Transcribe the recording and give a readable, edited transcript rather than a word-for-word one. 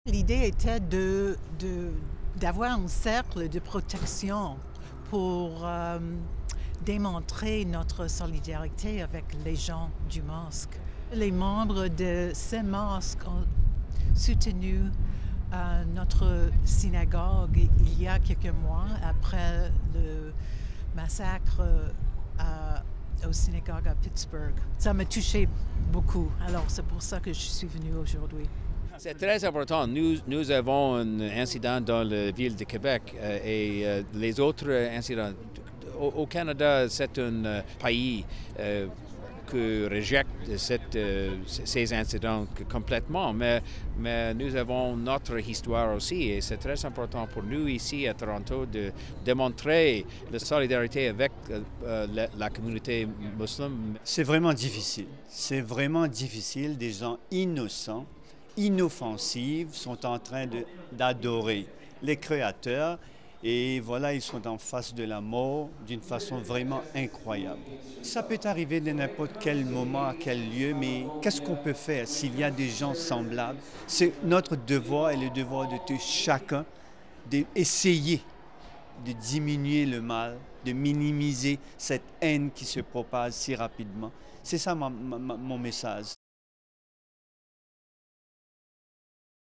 L'idée était d'avoir un cercle de protection pour démontrer notre solidarité avec les gens du mosque. Les membres de ces mosques ont soutenu notre synagogue il y a quelques mois après le massacre au synagogue à Pittsburgh. Ça m'a touché beaucoup, alors c'est pour ça que je suis venue aujourd'hui. C'est très important. Nous avons un incident dans la ville de Québec et les autres incidents. Au Canada, c'est un pays qui rejette ces incidents complètement, mais nous avons notre histoire aussi et c'est très important pour nous ici à Toronto de démontrer la solidarité avec la communauté musulmane. C'est vraiment difficile. C'est vraiment difficile. Des gens innocents, inoffensifs, sont en train d'adorer les créateurs. Et voilà, ils sont en face de la mort d'une façon vraiment incroyable. Ça peut arriver de n'importe quel moment, à quel lieu, mais qu'est-ce qu'on peut faire s'il y a des gens semblables? C'est notre devoir et le devoir de chacun d'essayer de diminuer le mal, de minimiser cette haine qui se propage si rapidement. C'est ça mon message.